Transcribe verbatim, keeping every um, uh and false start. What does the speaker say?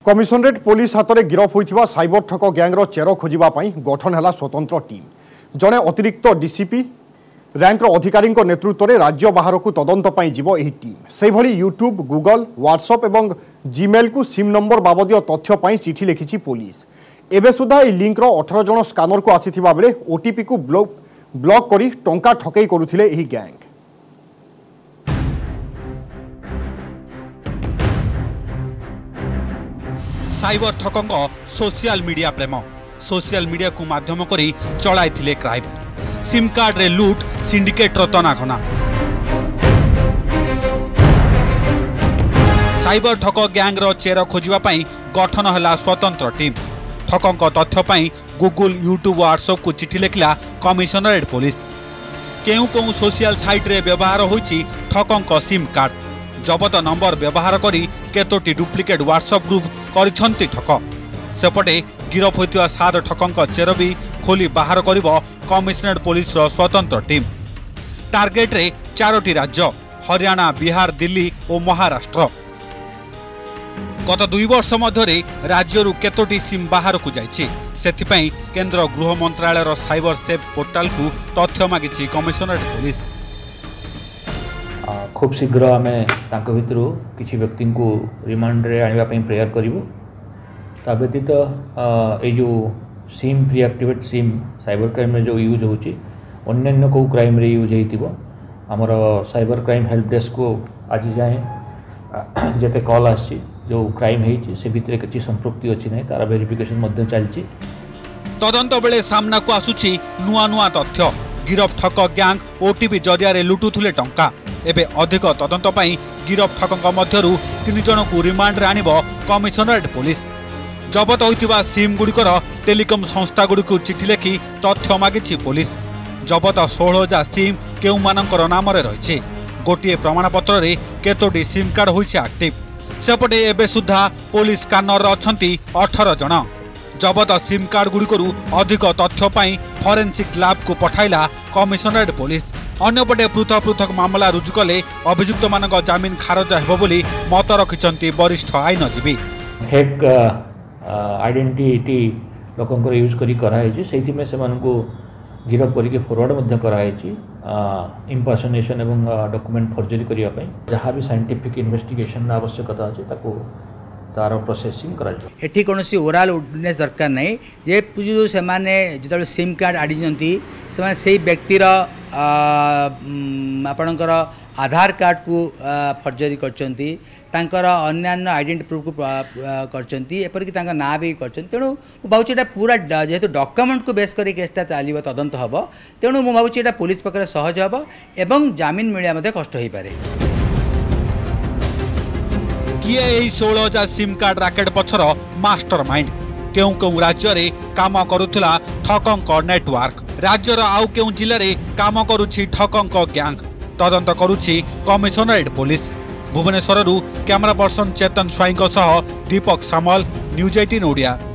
Commissionerate police हाथ में गिरफ होता साइबर ठक गैंग्र चेर खोजापी गठन है स्वतंत्र टीम। जड़े अतिरिक्त डीसीपी रैंकर अधिकारी नेतृत्व में राज्य बाहर को तदंत जीव यह टीम से भली यूट्यूब गूगल व्हाट्सएप और जीमेल को सिम नंबर बाबदीय तथ्य चिठी लिखी पुलिस। एबे सुधा यह लिंकर अठारह जन स्कानर को आसीथिबा बेले ओटीपी को ब्लॉक ब्लॉक करी टंका ठकई करुथिले एही गैंग। साइबर ठकंग सोशल मीडिया प्रेम सोशल मीडिया को माध्यम करी चलाइथिले क्राइम। सिम कार्ड रे लूट सिंडिकेट तनाघना। साइबर ठक गैंग रो चेर खोजिबा पई गठन हला स्वतंत्र टीम। ठकंक तथ्य पई गूगल यूट्यूब व्हाट्सएप को चिठी लिखला कमिशनरेट पुलिस। केउ केउ सोशल साइट रे व्यवहार होईची ठकंक सिम कार्ड। जबत नंबर व्यवहार करी केतोटी डुप्लिकेट व्हाट्सएप ग्रुप करिछंती ठक। सेपटे गिरफ होइतिवा सात ठकंक चेर भी खोली बाहर करिवो कमिशनरेट पुलिस रो स्वतंत्र टीम। टार्गेट रे चारोटी राज्य हरियाणा बिहार दिल्ली और महाराष्ट्र। गत दुई वर्ष मध्य राज्य केतोटी सिम बाहर को जाइछि। सेथिपई केंद्र गृह मंत्रालय साइबर सेफ पोर्टाल को तथ्य मागिछि कमिशनरेट पुलिस। खूब शीघ्र आम भर किसी व्यक्ति को रिमांड रे आने प्रेयर करूँ। ता व्यतीत ये जो SIM reactivate SIM cyber crime में जो यूज होन्य को क्राइम रे यूज हो आमर साइबर क्राइम हेल्प डेस्क को आज जाए जिते कॉल आसी जो क्राइम है से भितर किसी संपृक्ति अच्छी ना तार वेरिफिकेशन चलती। तदंत बेले सामना को आसुची नुआ नुआ तथ्य। गिरफ ठक गैंग ओटीपी जरिया लुटुले टंका। एबे अधिक तदंत पई गिरफ ठकंक मध्यरु तीन जन को रिमांड रे आनिबो कमिशनरेट पुलिस। जबत होइतिबा सिम गुड़िकर टेलीकॉम संस्था गुड़िक चिठी लिखि तथ्य मागिछि पुलिस। जबत सोलह हजार सिम केउ मानकर नाम रे रहिछि। गोटिए प्रमाणपत्र रे केतोटी सिम कार्ड होइछि एक्टिव। सेपटे एबे सुधा पुलिस स्कानर अछंती अठारह जन। जबत सिम कार्ड गुड़िकरू अधिक तथ्य पई फोरेंसिक लैब को पठाइला कमिशनरेट पुलिस। अन्यपटे पृथक पृथक मामला रुजु कले अभियुक्त मानक जामिन खारज हेबो बोली मत रखिचंती वरिष्ठ आईनजीवी। फेक आइडेंटिटी लोकंकर यूज करी कराई से में से मानकु गिरफ करके फॉरवर्ड मध्य कराई इंपर्सनेशन एवं डॉक्यूमेंट फोर्जरी करिया पई जहाँ भी साइंटिफिक इन्वेस्टिगेशन आवश्यकता अछि ताको तार प्रोसेसिंग करा जाय। एठी कोनोसी ओराल विटनेस दरकार नहीं जे जो से माने जितल सिम कार्ड आडिजंती से माने सेही व्यक्तिर आपणकर आधार कार्ड को फर्जरी करचंती तांकर अन्यान्य आइडेंटिटी प्रूफ को करचंती एपरिक तांका ना भी करचंती। तेणु मु भावुची एटा पूरा जेहेतु डॉक्यूमेंट को बेस करी केसटा चलिबो तदंत हबो। तेणु मु भावुची एटा पुलिस पकरे सहज हबो एवं जामिन मिलिया मध्ये कष्ट होई पारे। किए एही सोलह हजार सिम कार्ड रैकेट पछर मास्टर माइंड केउ केउ राज्य रे काम करुथिला ठकंक नेटवर्क। राज्यर आउ केउ जिले रे काम करुछि ठकंक गैंग। तदंत करुछि commissionerate police. Bhubaneswar camera person Chetan Swain सह दीपक सामल न्यूज अठारह ओडिया।